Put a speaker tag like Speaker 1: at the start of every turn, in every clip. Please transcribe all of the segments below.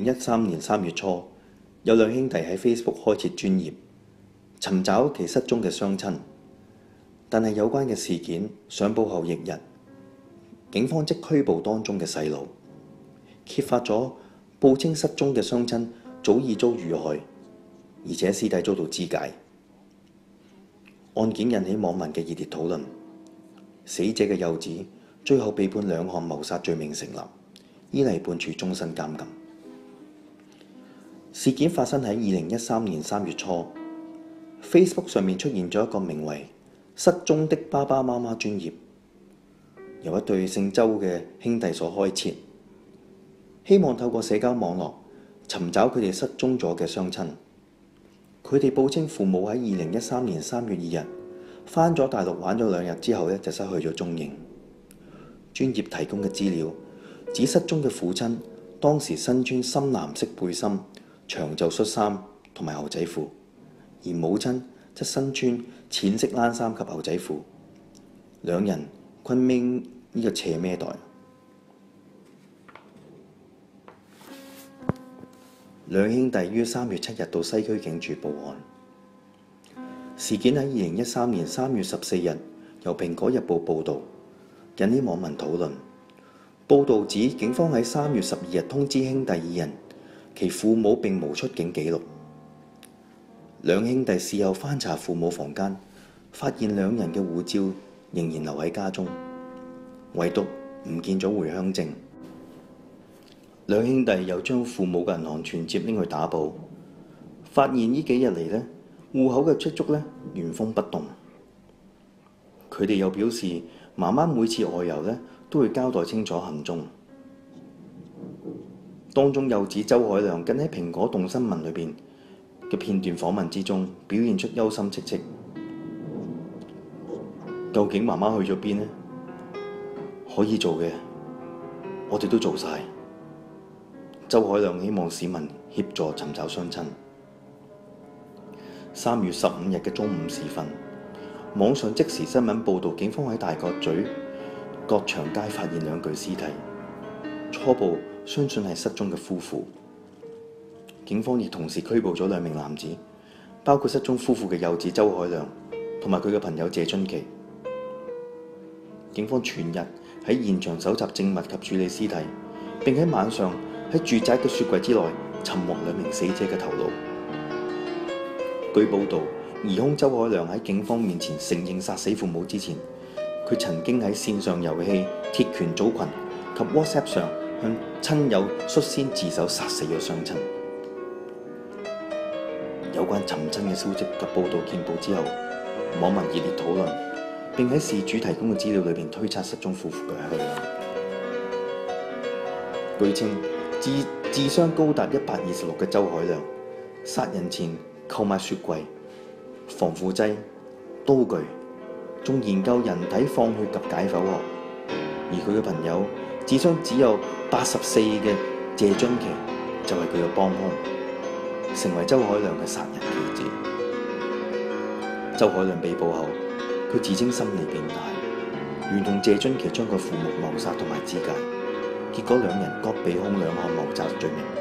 Speaker 1: 2013年3月初，有兩兄弟喺 Facebook 開設專頁，尋找其失蹤嘅雙親。但係有關嘅事件上報後翌日，警方即拘捕當中嘅細路，揭發咗報稱失蹤嘅雙親早已遭遇害，而且屍體遭到肢解。案件引起網民嘅熱烈討論。死者嘅幼子最後被判2項謀殺罪名成立，依例判處終身監禁。事件發生喺2013年3月初 ，Facebook 上面出現咗一個名為失蹤的爸爸媽媽專頁，由一對姓周嘅兄弟所開設，希望透過社交網絡尋找佢哋失蹤咗嘅雙親。佢哋報稱父母喺2013年3月2日返咗大陸玩咗2日之後就失去咗蹤影。專頁提供嘅資料指失蹤嘅父親當時身穿深藍色背心、長袖恤衫同埋牛仔褲，而母親則身穿淺色冷衫及牛仔褲，兩人均孭呢個斜孭袋。兩兄弟於3月7日到西區警署報案。事件喺2013年3月14日由《蘋果日報》報導，引起網民討論。報導指警方喺3月12日通知兄弟2人，其父母並無出境記錄。兩兄弟事後翻查父母房間，發現兩人嘅護照仍然留喺家中，唯獨唔見咗回鄉證。兩兄弟又將父母嘅銀行存摺拎去打簿，發現呢幾日嚟呢，戶口嘅積蓄原封不動。佢哋又表示，媽媽每次外遊都會交代清楚行蹤。當中幼子周凱亮更喺蘋果動新聞裏邊嘅片段訪問之中，表現出憂心戚戚。究竟媽媽去咗邊呢？可以做嘅，我哋都做晒。周凱亮希望市民協助尋找雙親。3月15日嘅中午時分，網上即時新聞報導，警方喺大角咀角長街發現2具屍體，初步相信係失蹤嘅夫婦。警方亦同時拘捕咗2名男子，包括失蹤夫婦嘅幼子周凱亮同埋佢嘅朋友謝津琪。警方全日喺現場搜集證物及處理屍體，並喺晚上喺住宅嘅雪櫃之內尋獲2名死者嘅頭顱。據報導，疑兇周凱亮喺警方面前承認殺死父母之前，佢曾經喺線上遊戲鐵拳組群及 WhatsApp 上向親友率先自首殺死咗雙親。有關尋親嘅消息及報導見報之後，網民熱烈討論，並喺事主提供嘅資料裏邊推測失蹤夫婦嘅去向。據稱，智商高達126嘅周凱亮，殺人前購買雪櫃、防腐劑、刀具，仲研究人體放血及解剖學。而佢嘅朋友智商只有84嘅謝津琪，就係佢嘅幫兇，成為周凱亮嘅殺人棋子。周凱亮被捕後，佢自稱心理變態，聯同謝津琪將佢父母謀殺同埋肢解，結果2人各被控2項謀殺罪名。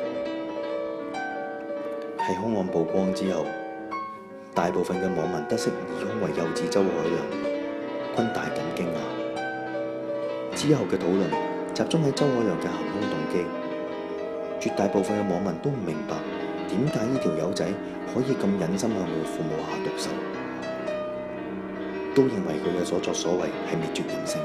Speaker 1: 喺兇案曝光之後，大部分嘅網民得悉疑兇為幼子周凱亮，均大感驚訝。之後嘅討論集中喺周凱亮嘅行兇動機，絕大部分嘅網民都唔明白點解呢條友仔可以咁忍心向佢父母下毒手，都認為佢嘅所作所為係滅絕人性。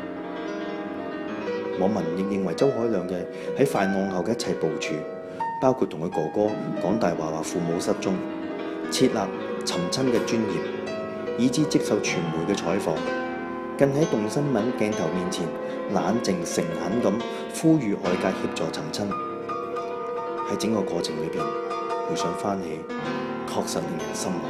Speaker 1: 網民亦認為周凱亮嘅喺犯案後嘅一切部署，包括同佢哥哥講大話父母失蹤，設立尋親嘅專頁，以至接受傳媒嘅採訪，更喺動新聞鏡頭面前冷靜誠懇咁呼籲外界協助尋親。喺整個過程裏邊，回想翻起，確實令人心寒。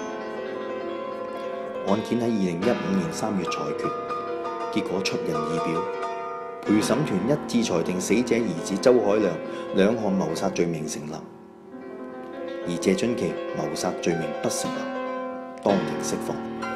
Speaker 1: 案件喺2015年3月裁決，結果出人意表，陪審團一致裁定死者兒子周凱亮2項謀殺罪名成立，而謝津琪謀殺罪名不成立，當庭釋放。